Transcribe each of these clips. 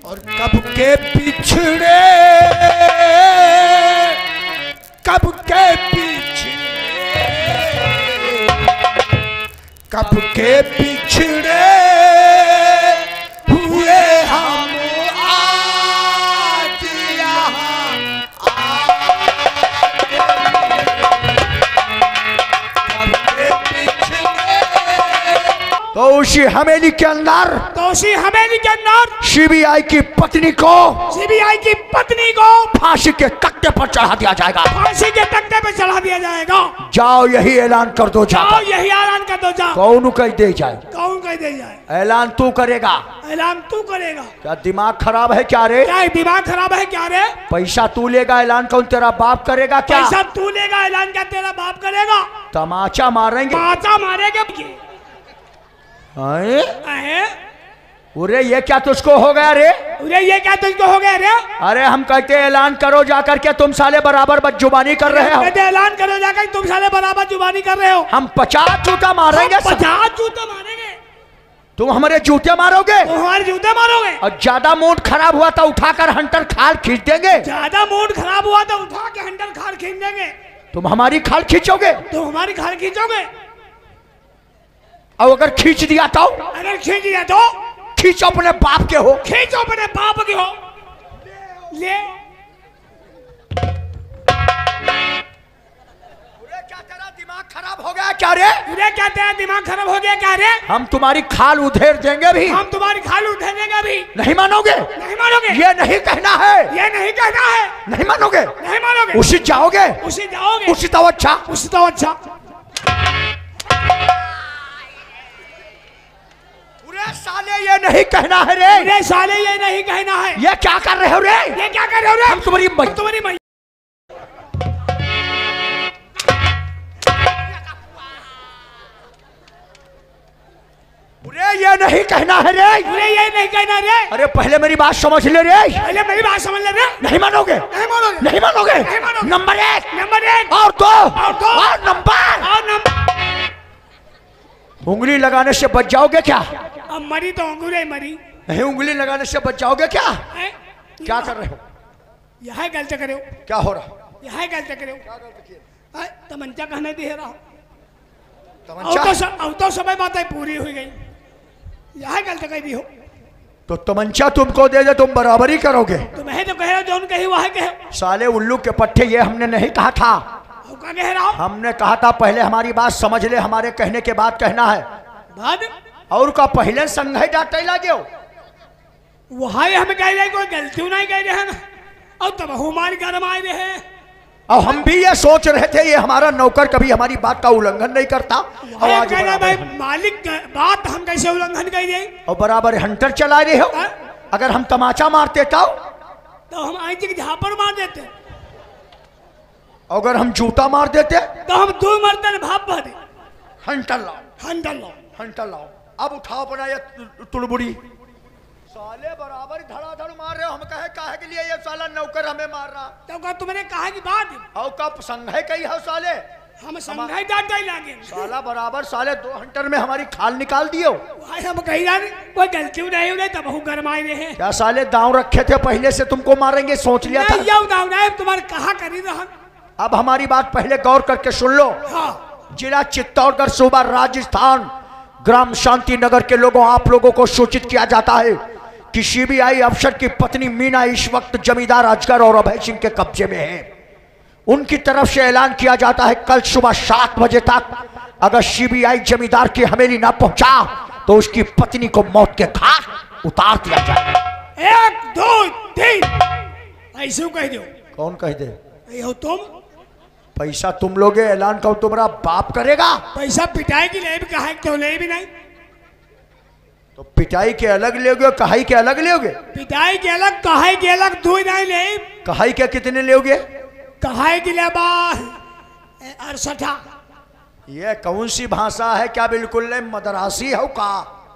और कब के पिछड़े, कब के पिछड़े, कब के पिछड़े हुए हम आज यहाँ कब के पिछड़े। तो उसी हवेली के अंदर, सीबीआई की पत्नी को फांसी के तख्ते पर चढ़ा दिया जाएगा। जाओ यही ऐलान कर दो, जाओ यही ऐलान कर दो, जाओ। कौन कह दे जाए, कौन कह दे जाए? ऐलान तू करेगा, ऐलान तू करेगा। क्या दिमाग खराब है क्या रे? क्या दिमाग खराब है क्या रे? पैसा तू लेगा, ऐलान कौन तेरा बाप करेगा क्या? पैसा तू लेगा, ऐलान क्या तेरा बाप करेगा? तमाचा मारेंगे, तमाचा मारेंगे। अरे ये क्या तुझको हो गया रे? अरे ये क्या तुझको हो गया रे? अरे हम कहते ऐलान करो जाकर के, तुम साले बराबर बदजुबानी कर रहे हो। कहते ऐलान करो जाकर, तुम साले बराबर जुबानी कर रहे हो। हम 50 जूता मारेंगे, 50 जूते मारेंगे। तुम हमारे जूते मारोगे, हमारे जूते मारोगे। और ज्यादा मूड खराब हुआ तो उठाकर हंटर खाल खींच देंगे। ज्यादा मूड खराब हुआ तो उठा के हंटर खाल खींच देंगे। तुम हमारी खाल खींचोगे, तुम हमारी खाल खींचोगे। और अगर खींच दिया तो, अगर खींच दिया तो खींचो अपने बाप के हो, खींचो अपने बाप के हो। ले क्या तेरा दिमाग खराब हो गया क्या रे? क्या तेरा दिमाग खराब हो गया क्या रे? हम तुम्हारी खाल उधेड़ देंगे भी, हम तुम्हारी खाल उधेड़ देंगे भी। नहीं मानोगे? नहीं मानोगे। ये नहीं कहना है, ये नहीं कहना है। नहीं मानोगे, नहीं मानोगे। उसी जाओगे, उसी जाओगे, उसी तो अच्छा, उसी तो अच्छा। साले ये नहीं कहना है रे, रे साले ये नहीं कहना है। ये क्या कर रहे हो रे? ये क्या कर रहे हो रे? हम तुम्हारी ये नहीं कहना है रे, ये नहीं कहना रे। अरे पहले मेरी बात समझ ले रे, पहले मेरी बात समझ ले रे। नहीं मानोगे, नहीं मानोगे, नहीं मानोगे। नहीं मानोगे। नंबर 1, नंबर 1 और 2 और नंबर उंगली लगाने से बच जाओगे क्या? अब मरी तो अंगूरे मरी। नहीं, उंगली लगाने से बच जाओगे क्या? क्या कर रहे हो? यह गलत करे हो। क्या हो रहा? यह गलत करे हो। तमंचा कहने दे रहा हो। तमंचा तो समय बातें पूरी हुई गई। यह गलत कह दी हो तो तमंचा तुमको दे दे, तुम बराबरी करोगे। तुम्हें तो कह रहे हो, जो कही वह कहे। साले उल्लू के पट्टे, ये हमने नहीं कहा था। क्या कह रहा हो? हमने कहा था पहले हमारी बात समझ ले, हमारे कहने के बाद कहना है। बाद और का पहले संग है डांटे लगे वहां हम कह रहे, कोई गलती नहीं कह रहे हैं ना। और तब हमारी गर्म आए रहे हैं। और हम भी ये सोच रहे थे ये हमारा नौकर कभी हमारी बात का उल्लंघन नहीं करता। और आज भाई मालिक बात हम कैसे उल्लंघन कर रहे? और बराबर हंटर चला रहे हो। अगर हम तमाचा मारते तो हम आंटी के झापड़ मार देते। अगर हम जूता मार देते तो हम 2 मरते भाप भर दे। हंटर लाओ, हंटर लाओ, हंटर लाओ। अब उठाओ अपना ये तुड़बुड़ी। साले बराबर धड़ाधड़ मार रहे हो। हम कहे के लिए ये साला नौकर हमें मार रहा। तो क्या तुमने कहा कि बात? और कब संग है कही है साले? हम संघाई डांटा ही लागे। साला बराबर साले 2 हंटर में हमारी खाल निकाल दियो। हम कही जाने कोई गलती नहीं हो गई, तब हम गरमाए रहे हैं। क्या साले दांव रखे थे पहले से तुमको मारेंगे, सोच लिया था? तुम्हारे कहा करी रहा। अब हमारी बात पहले गौर करके सुन लो। हाँ। जिला चित्तौड़गढ़, सूबा राजस्थान, ग्राम शांति नगर के लोगों, आप लोगों को सूचित किया जाता है कि सीबीआई अफसर की पत्नी मीना इस वक्त जमींदार अजगर और अभय सिंह के कब्जे में है। उनकी तरफ से ऐलान किया जाता है कल सुबह 7 बजे तक अगर सीबीआई जमींदार की हवेली ना पहुंचा तो उसकी पत्नी को मौत के घाट उतार दिया जाए। 1 2 3 ऐसे कह दो। कौन कह दे? तुम। पैसा तुम लोगे, ऐलान कहो तुम्हारा बाप करेगा। पैसा पिटाई की ले भी कहा, क्यों ले भी नहीं? तो पिटाई के अलग लोगे, कहाई के अलग लोगे? पिटाई के अलग, कहाई के अलग, 2 नहीं ले। कहाई के कितने लोगे? कहाई के ले 68। ये कौन सी भाषा है? क्या बिल्कुल नहीं मदरासी हो का?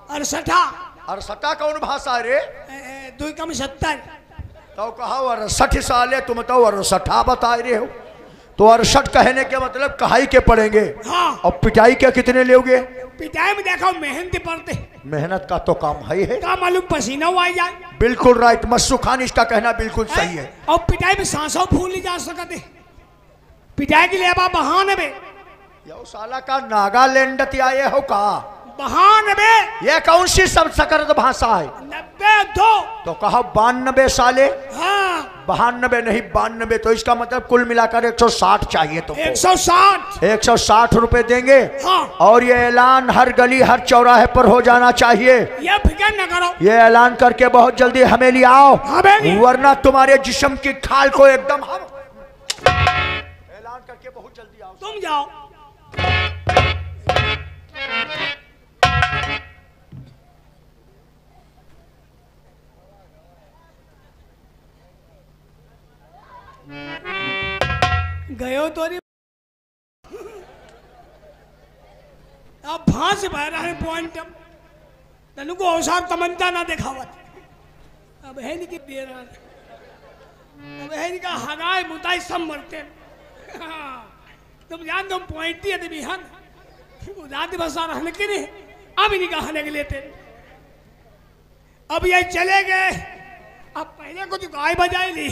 68 कौन भाषा रे? 2 कम 70। तो कहा 68 साले, तुम तो 68 बता रहे हो। तो 68 कहने के मतलब कहाई के पड़ेंगे। हाँ। और पिटाई के कितने लोगे? पिटाई में देखो मेहनत पड़ते। मेहनत का तो काम है का मालूम पसीना आ जाए। बिल्कुल राइट, मस्सू खान इसका कहना बिल्कुल सही है। और पिटाई में सांसों फूल नहीं जा सकते, पिटाई के लिए अब बहाने में यो साला का नागालैंड आए हो का बहाने में ये कौन सी सब सकरत भाषा है? 92 तो कहा 92 साले। हाँ 92 नहीं 92, तो इसका मतलब कुल मिलाकर 160 चाहिए तो 160 160 रुपए देंगे। हाँ। और ये ऐलान हर गली हर चौराहे पर हो जाना चाहिए। ये फिक्र न करो, ये ऐलान करके बहुत जल्दी हमेली आओ, हमेली। वरना तुम्हारे जिस्म की खाल को एकदम हम ऐलान करके बहुत जल्दी आओ। तुम जाओ। गयो तो नहीं, अब भांस बह रहा है पॉइंट, तनु को औसार तमंचा ना दिखावत। अब है नहीं कि दे रहा, अब है नहीं का हगाए मुताई सब मरते। तुम जान तुम पॉइंट ही है बिहान उदाती बसा रहने के नहीं, अब ही नहीं कहने के लिए थे। अब ये चले गए, अब पहले कुछ गाय बजाई ली।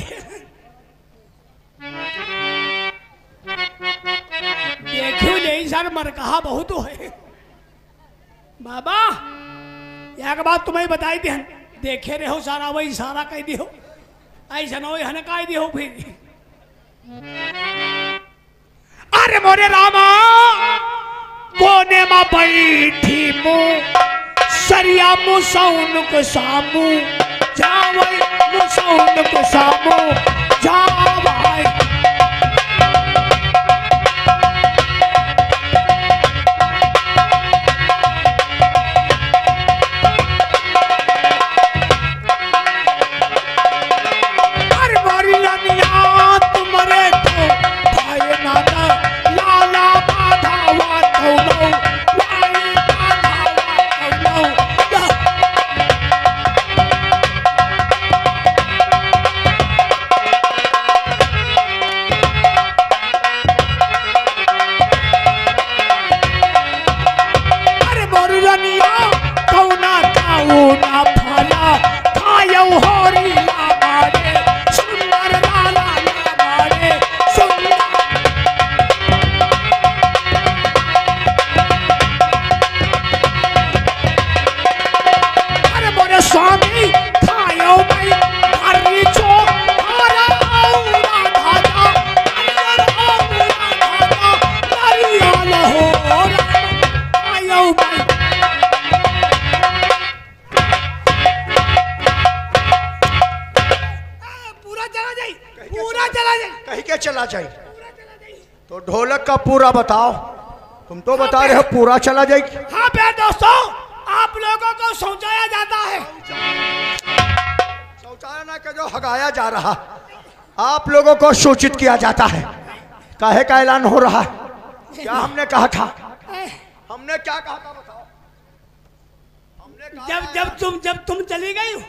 देखियो नहीं सर मर कहा बहुत है बाबा, यह बात तुम्हें बताई थी, देखे रहो सारा वही सारा कह दियो, ऐसा न हो कह दियो फिर। अरे मोरे रामा कोने मा बैठी मु सरिया मुसौन को सामू जावई, मुसौन को सामू जावई। चला जाए तो ढोलक का पूरा बताओ, तुम तो बता रहे हो पूरा चला जाएगी। हाँ प्यारे दोस्तों, आप लोगों को शौचाया जाता है, शौचाया ना के जो हगाया जा रहा, आप लोगों को सूचित किया जाता है। काहे का ऐलान हो रहा है? क्या हमने कहा था? हमने क्या कहा था बताओ? हमने कहा जब तुम चली गई हो,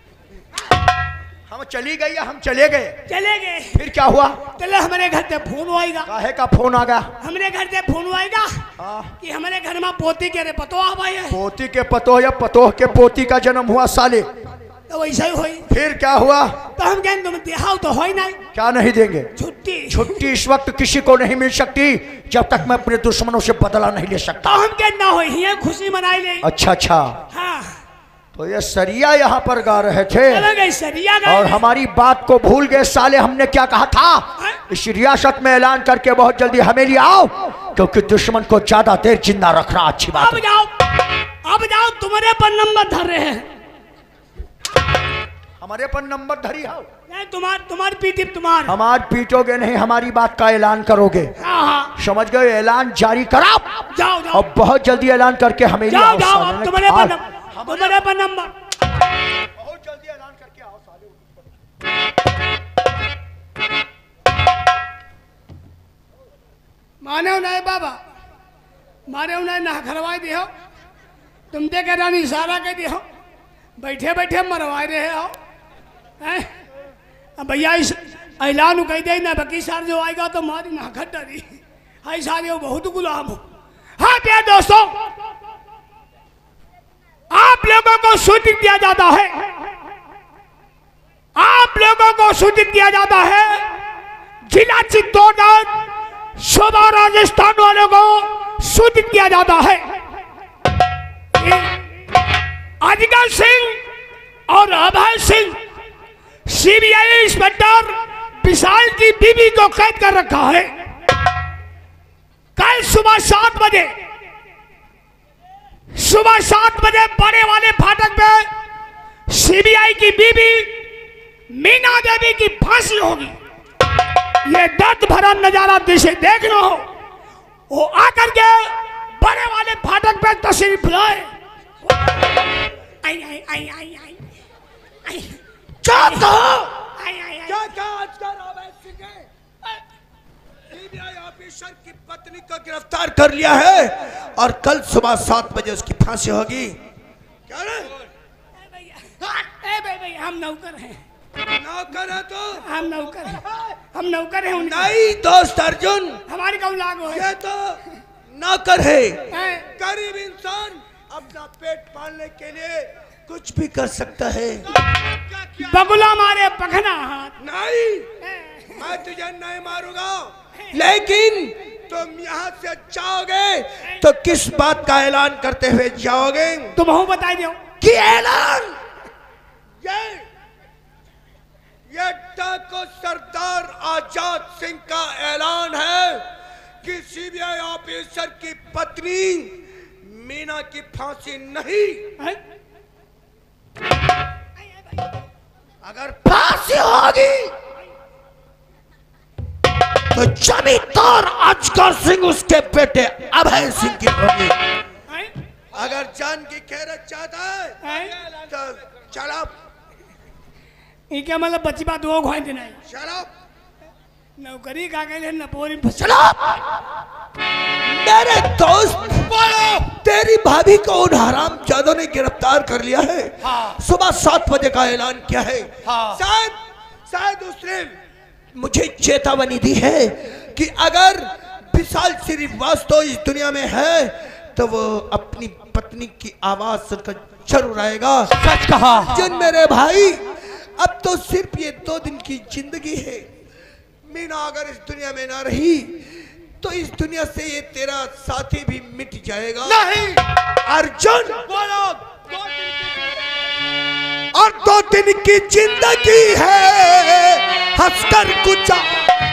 हम चली गई या हम चले गए? फिर क्या हुआ? चले हमारे घर से फोन आएगा। काहे का फोन आ गया? हमारे घर से फोन आएगा कि हमारे घर में पोती के रे पतोह भाई है। पोती के पतोह या पतोह के पोती का जन्म हुआ साले, तो वैसा ही हुई। फिर क्या हुआ? तो हम कहें तुम देहाओ तो हो ही नहीं। क्या नहीं देंगे? छुट्टी इस वक्त किसी को नहीं मिल सकती जब तक मैं अपने दुश्मनों से बदला नहीं ले सकता। तो हम कहना हो ही खुशी मनाई ले। अच्छा हाँ। तो ये सरिया यहाँ पर गा रहे थे सरिया और हमारी बात को भूल गए साले। हमने क्या कहा था? इस रियासत में ऐलान करके बहुत जल्दी हमेली आओ, क्योंकि दुश्मन को ज्यादा देर जिंदा रखना अच्छी बात। अब जाओ तुम्हारे पर नंबर धर रहे हैं। हमारे पर नंबर धरी हो? नहीं, तुम्हार पीटी तुम्हार। हमार पीटोगे नहीं, हमारी बात का ऐलान करोगे। हाँ। समझ गए? ऐलान जारी करा। जाओ और बहुत जल्दी ऐलान करके हमेली आओ। तुम्हारे पर नंबर बहुत जल्दी ऐलान करके आओ साले। माने नहीं बाबा, मारे उन्हें ना खरवाई दियो, तुम ते कह रहा इशारा कह दियो, बैठे बैठे मरवा रहे हो। अब भैया इस ऐलान कह दे ना, बाकी सार जो आएगा तो मारी ना खट्टी हाई सारे बहुत गुलाम हो। हाँ प्यारे दोस्तों, आप लोगों को सूचित दिया जाता है लोगों को सूचित किया जाता है, जिला चित्तौड़गढ़ शोभा राजस्थान वालों को सूचित किया जाता है, अजगर सिंह और अभय सिंह सीबीआई इंस्पेक्टर विशाल की बीवी को कैद कर रखा है। कल सुबह 7 बजे बड़े वाले फाटक पे सीबीआई की बीवी मीना देवी की फांसी होगी। ये दर्द भरा नजारा जिसे देखना हो वो आकर के बड़े वाले फाटक पे तशरीफ लाए। आई आई आई आई आई आई क्या सीबीआई ऑफिसर की पत्नी को गिरफ्तार कर लिया है और कल सुबह 7 बजे उसकी फांसी होगी। क्या रे? भैया हम नौकर हैं। नौकर है तो हम नौकर हैं उनके। नहीं दोस्त अर्जुन, हमारी कौन लागू है? ये तो नौकर है। गरीब इंसान अपना पेट पालने के लिए कुछ भी कर सकता है। बगुला मारे पखना हाथ। नहीं, मैं तुझे नहीं मारूंगा, लेकिन तुम यहाँ से जाओगे तो किस बात का ऐलान करते हुए जाओगे? तुम हो बताई दो कि ऐलान ये डाको सरदार आजाद सिंह का ऐलान है कि सीबीआई ऑफिसर की पत्नी मीना की फांसी नहीं, अगर फांसी होगी तो जमींदार अजगर सिंह उसके बेटे अभय सिंह की होगी। अगर जान की खैरत चाहता है तो चलो। ये क्या मतलब बच्ची बात वो खोई देना है? चलो नौकरी का कहले न पोरी चलो। मेरे दोस्त तेरी भाभी को उन हरामजादों ने गिरफ्तार कर लिया है। सुबह 7 बजे का ऐलान किया है। शायद उसने मुझे चेतावनी दी है कि अगर विशाल श्रीवास्तव इस दुनिया में है तो वो अपनी पत्नी की आवाज सुनकर जरूर आएगा। सच कहा जिन मेरे भाई, अब तो सिर्फ ये 2 दिन की जिंदगी है। मीना अगर इस दुनिया में ना रही तो इस दुनिया से ये तेरा साथी भी मिट जाएगा। नहीं अर्जुन, बोलो, और 2 दिन की जिंदगी है, हंसकर गुजार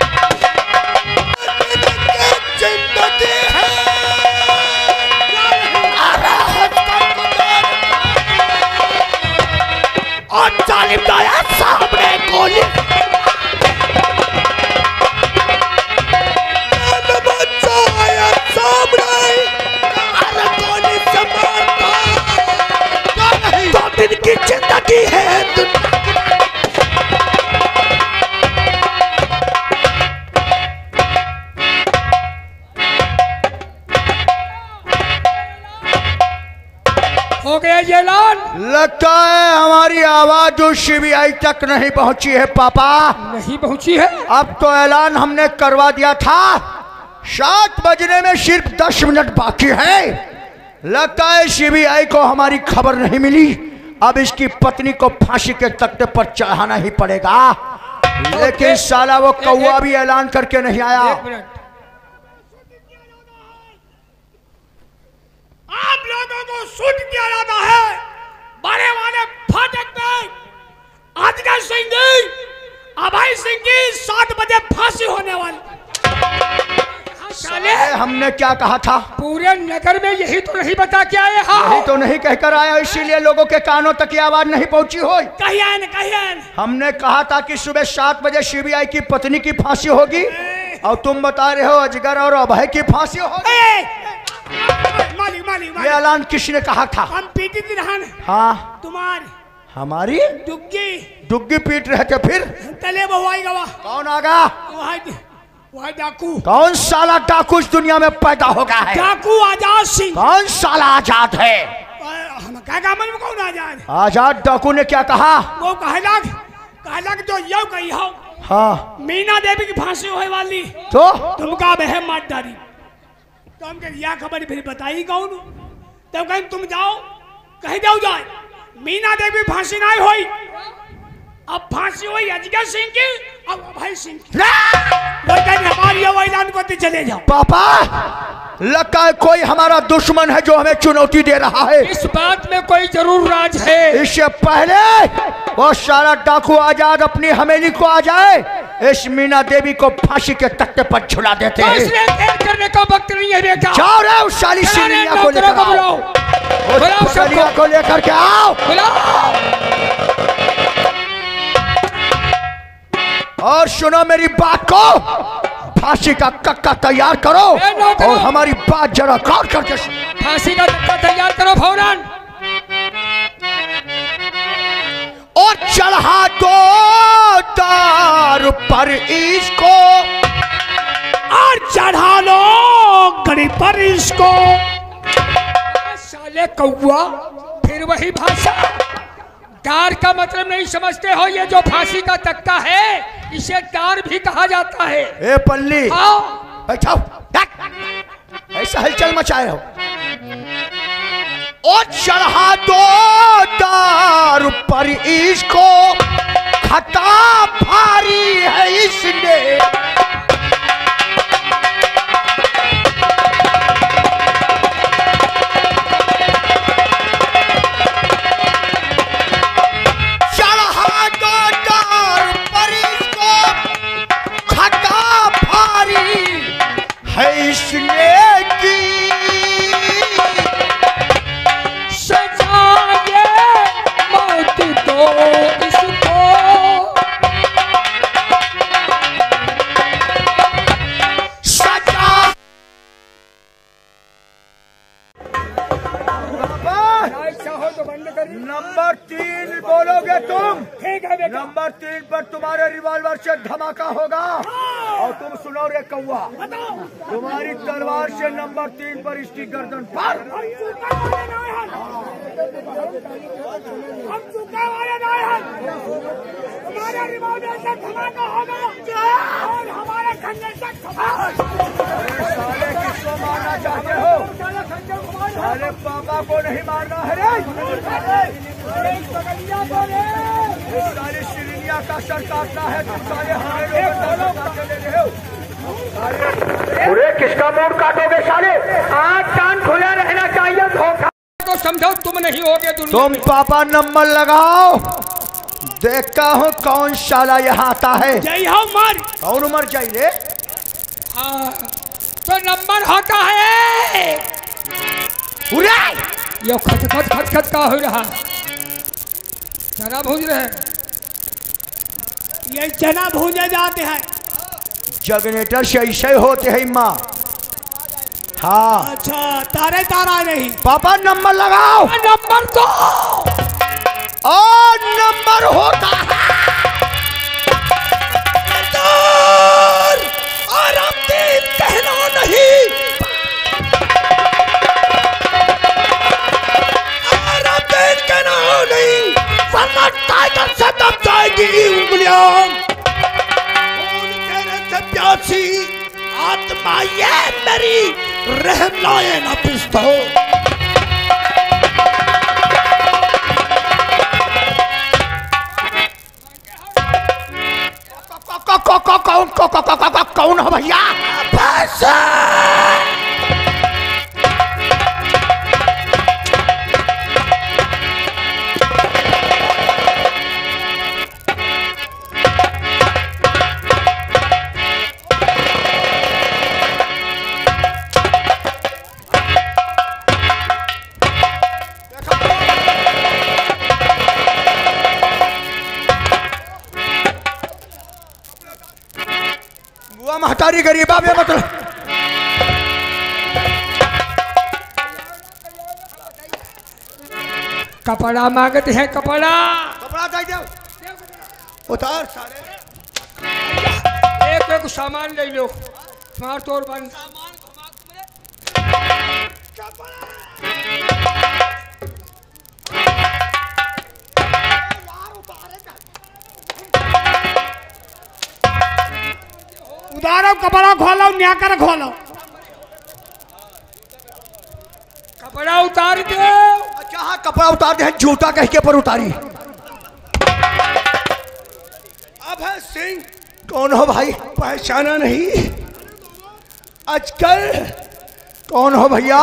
जिंदगी है, और जालिम दाया सामने गोली बचाया सामने, अरे गोली से मारता। 2 दिन की जिंदगी है। हो गया ये ऐलान। लगता है हमारी आवाज जो सीबीआई तक नहीं पहुंची है पापा। नहीं पहुंची है। अब तो ऐलान हमने करवा दिया था, 7 बजने में सिर्फ 10 मिनट बाकी है। लगता है सीबीआई को हमारी खबर नहीं मिली। अब इसकी पत्नी को फांसी के तख्ते पर चढ़ाना ही पड़ेगा। लेकिन साला वो कौवा भी ऐलान करके नहीं आया। आप लोगों को सूट किया जाता है, बड़े वाले फाटक पे अजगर सिंह की, अभय सिंह की 7 बजे फांसी होने वाली। साले हमने क्या कहा था? पूरे नगर में यही तो नहीं बता के आए। यही तो नहीं कहकर आया, इसीलिए लोगों के कानों तक ये आवाज नहीं पहुंची हो। कहिए हमने कहा था कि सुबह 7 बजे सीबीआई की पत्नी की फांसी होगी, और तुम बता रहे हो अजगर और अभय की फांसी होगी। मालिक ये ऐलान किसने कहा था? हम पीटी थी रहन। हाँ, तुम्हारी हमारी डुग्गी पीट रहे थे। फिर तले बहुआई गवा। कौन आगा? वही डाकू। कौन साला डाकू इस दुनिया में पैदा होगा है? डाकू आजाद सिंह। कौन साला आजाद है? हम क्या कामन में कौन आजाद? आजाद डाकू ने क्या कहा? वो कहला जो यो कही हो। हाँ, मीना देवी की फांसी होने वाली, तो तुम का बहम मार डाली। तो हम यह खबर फिर बताई कौन? तब कहीं तुम जाओ, कहीं जाओ जाए मीना देवी फांसी नहीं हुई। अब फांसी हुई अजगर सिंह की अब अभय सिंह की। हमारी ऐलान करते चले जाओ। पापा लगता है कोई हमारा दुश्मन है जो हमें चुनौती दे रहा है। इस बात में कोई जरूर राज है। इससे पहले वो सारा डाकू आजाद अपनी हवेली को आ जाए, इस मीना देवी को फांसी के तख्ते पर झुला देते हैं। देर करने का वक्त नहीं है बेटा। जाओ रे उस साली सिलिया को लेकर आओ, उस सिलिया को लेकर के आओ। और सुनो मेरी बात को, फांसी का कक्का तैयार करो और हमारी बात जरा गौर करके फांसी का कक्का तैयार करो फौरन और चढ़ा दो दार पर इसको और चढ़ा लो गड़ी पर इसको। साले कौआ फिर वही भाषा। दार का मतलब नहीं समझते हो? ये जो फांसी का तख्ता है इसे दार भी कहा जाता है। ए पल्ली बैठाओ, ऐसा हलचल मचाए हो। और चढ़ा दो दार पर इसको, खता भारी है इसने। नंबर 3 बोलोगे तुम। ठीक है बेटा। नंबर 3 पर तुम्हारे रिवॉल्वर से धमाका होगा। और तुम सुनो रे कौआ, तुम्हारी तलवार से नंबर 3 पर इसकी गर्दन पर। हम चूका वाले नहीं हैं। हमारे रिवॉल्वर से धमाका होगा और हमारे खंजर से साले किसको मारना चाहते हो? साले पापा को नहीं मारना है रे। साले सिलिया का सर काटना है। तुम साले हमारे पूरे किसका मुंह काटोगे साले? आँख कान खुला रहना चाहिए। धोखा तो समझो तुम नहीं होगे दुनिया। तुम पापा नंबर लगाओ, देखता हूँ कौन साला यहाँ आता है। जय हो मर। कौन उमर चाहिए? तो नंबर होता है ये खच खच खच खच का हो रहा। चना भूज रहे हैं, ये चना भूजे जाते हैं। जनरेटर से ऐसे होते हैं माँ। हाँ अच्छा तारे तारा नहीं। पापा नंबर लगाओ। नंबर 2 और नंबर होता है और हम 3 कहना नहीं, और हम 3 कहना नहीं, वरना टाइगर से दब जाएगी उंगलियां। तेरे से प्यासी आत्मा ये मेरी रहम लाए ना पिस्तो। कौन हो भैया? महतारी गरीबा में मतलब कपड़ा मांगते हैं। कपड़ा चाहिए उतार सारे। एक एक सामान ले लो। मार तोड़ बंद। उतारो कपड़ा खोलो, न्याकर खोलो। कपड़ा उतार दो। अच्छा हाँ कपड़ा उतार दे, जूता कह के पर उतारी। अभय सिंह कौन हो भाई? पहचाना नहीं? अजगर। कौन हो भैया?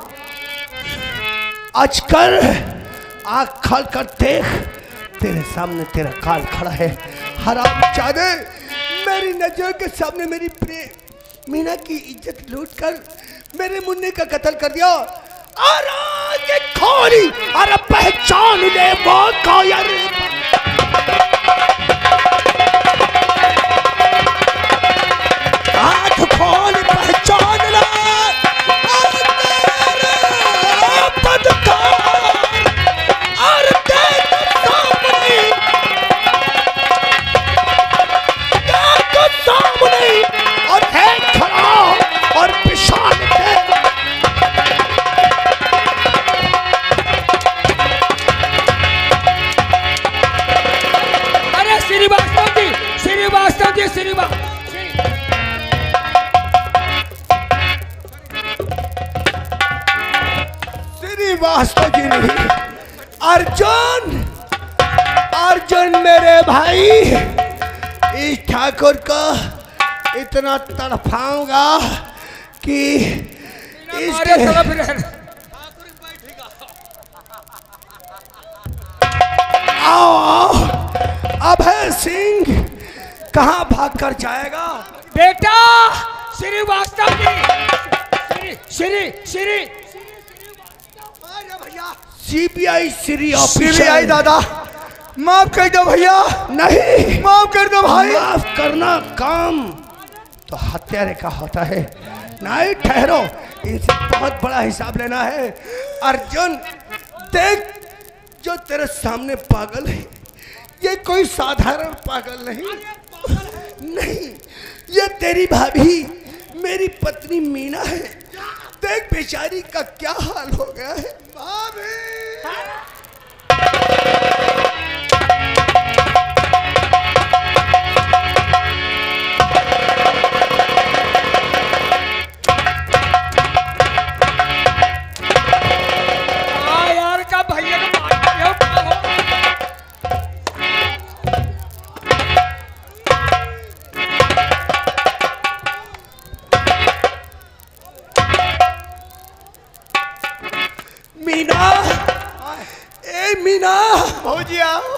अजगर, आँख खोल कर देख, तेरे सामने तेरा काल खड़ा है। हरामजादे, मेरी नजर के सामने मेरी प्रेम मीना की इज्जत लूट कर मेरे मुन्ने का कत्ल कर दिया। अरे खोरी, अरे पहचान ले वो कायर। आँख खोल पहचान ले, और है खड़ा और पिशान है। अरे श्रीवास्तव जी, श्रीवास्तव जी, श्रीवास्तव जी नहीं, अर्जुन, अर्जुन मेरे भाई। इस ठाकुर को इतना तड़फाऊंगा कि इसके आओ आओ। अभय सिंह कहाँ भाग कर जाएगा? बेटा Srivastava ji, Shri CBI Shri officer. CBI दादा, माफ कर दो भैया। नहीं, माफ कर दो भाई। माफ करना काम तो हत्यारे का होता है। नहीं, ठहरो, इनसे बहुत बड़ा हिसाब लेना है। अर्जुन देख, जो तेरे सामने पागल है, ये कोई साधारण पागल नहीं। नहीं, ये तेरी भाभी, मेरी पत्नी मीना है। देख बेचारी का क्या हाल हो गया है। भाभी, मीना, ए मीना, हो जी आओ।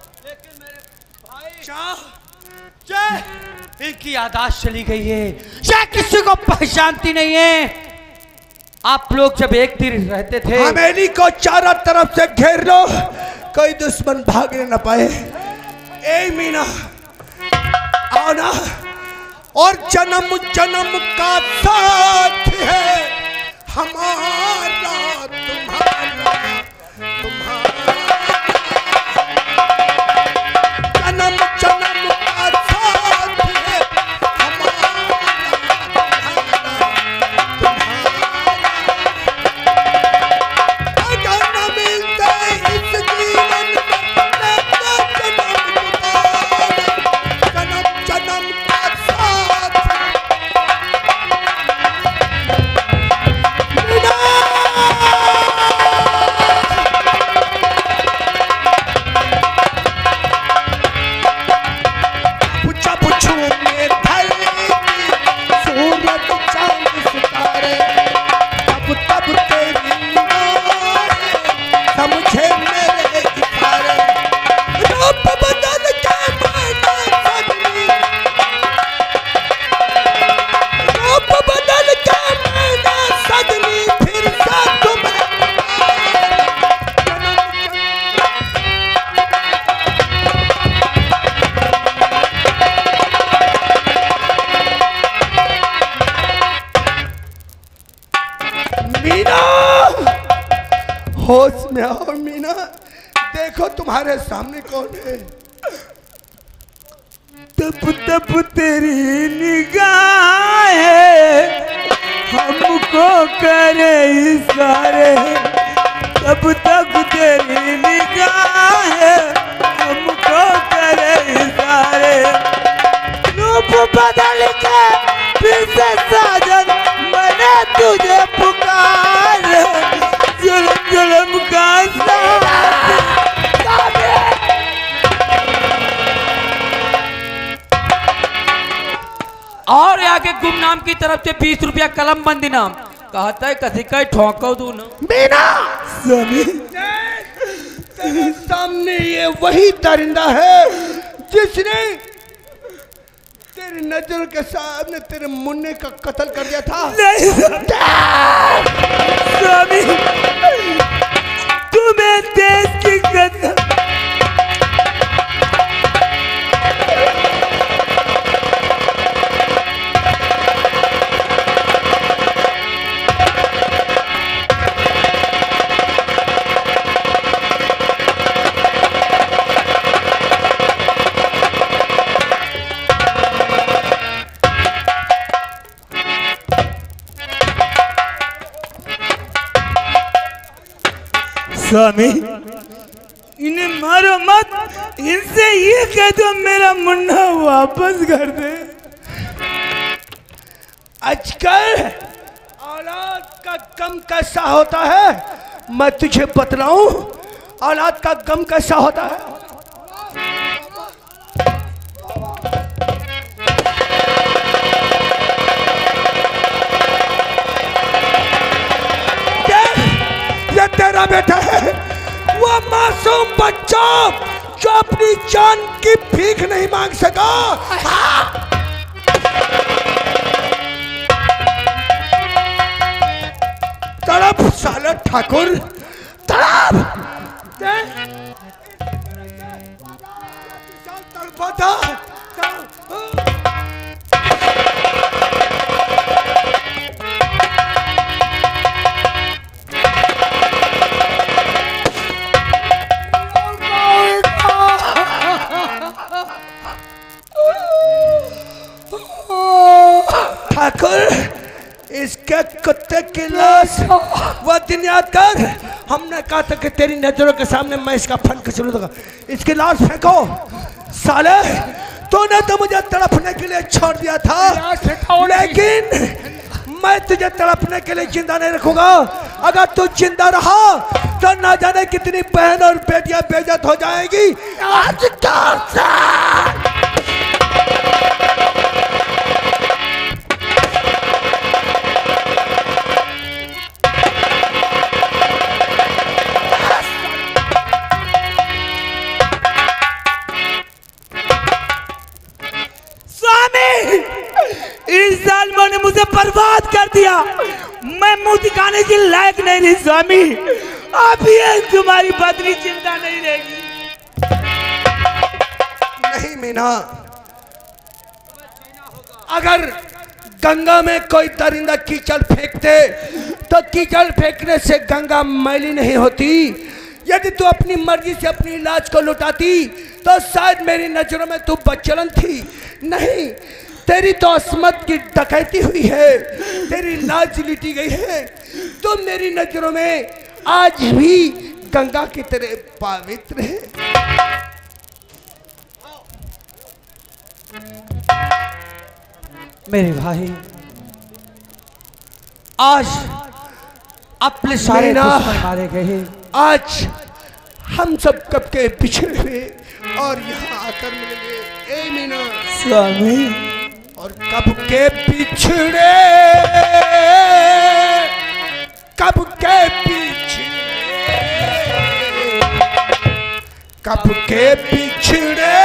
इनकी यादाश्त चली गई है, क्या किसी को पहचानती नहीं है? आप लोग जब एक दिन रहते थे, हवेली को चारों तरफ से घेर लो, कोई दुश्मन भागने न पाए। ए मीना, आओ ना। और जन्म जन्म का साथ है हमारा तुम्हारा, तुम्हारा जन्म जन्म का साथ है हमारा, अगर न मिलते इस जीवन में जन्म जन्म का साथ। पूछा पूछू में धरती, सूरज चांद सितारे, तब तब तेरी निगाहें समझे मेरे इशारे। रूप बदल के मैंने सजनी, रूप बदल के मैंने सजनी, फिर से तुम्हें मीना, होश में आओ मीना। देखो तुम्हारे सामने कौन है। तब तब तेरी निगाहें हमको करे इशारे, तब तक तेरी निगाहें हमको करे इशारे। रूप बदल के फिर से साजन मैंने तुझे पुकार, जुल्म जुल्म का साथ आपकी तरफ से 20 रुपया कलम बंद इनाम। कहता है कसी का ठोको दू ना। मीना स्वामी तेरे सामने ये वही दरिंदा है जिसने तेरी नजर के सामने तेरे मुन्ने का कत्ल कर दिया था। नहीं स्वामी, तुम्हें देश की गद्दा स्वामी, इन्हें मारो मत, इनसे ये कह दो मेरा मुन्ना वापस कर दे। आजकल औलाद का गम कैसा होता है मैं तुझे बतलाऊं। औलाद का गम कैसा होता है। ये तेरा बेटा है, वो मासूम बच्चा जो अपनी जान की भीख नहीं मांग सका। तड़प साला ठाकुर तड़प। तड़पा था। ठाकुर, इसके कुत्ते की लाश वो दिन याद कर। हमने कहा था कि तेरी नजरों के सामने मैं इसका फन कुचल दूंगा। इसकी लाश फेंको। साले, तूने तो मुझे तड़पने के लिए छोड़ दिया था, लेकिन मैं तुझे तड़पने के लिए जिंदा नहीं रखूंगा। अगर तू जिंदा रहा तो ना जाने कितनी बहन और बेटियां बेइज्जत हो जाएगी। आज इस जालिमों ने मुझे बर्बाद कर दिया। मैं मुंह दिखाने के लायक नहीं रही स्वामी। अब ये तुम्हारी पत्नी चिंता नहीं रहेगी। नहीं मीना, अगर गंगा में कोई दरिंदा कीचड़ फेंकते तो कीचड़ फेंकने से गंगा मैली नहीं होती। यदि तू अपनी मर्जी से अपनी लाज को लुटाती तो शायद मेरी नजरों में तू बच्चलन थी। नहीं, तेरी तो अस्मत की डकैती हुई है, तेरी लाज लुटी गई है। तो मेरी नजरों में आज भी गंगा की तरह पवित्र है। मेरे भाई, आज अपने सारे दुश्मन मारे गए। आज हम सब कब के पिछड़े हुए और यहाँ आकर मिलेंगे। ए मीना स्वामी, और कब के पिछड़े, कब के पिछड़े, कब के पिछड़े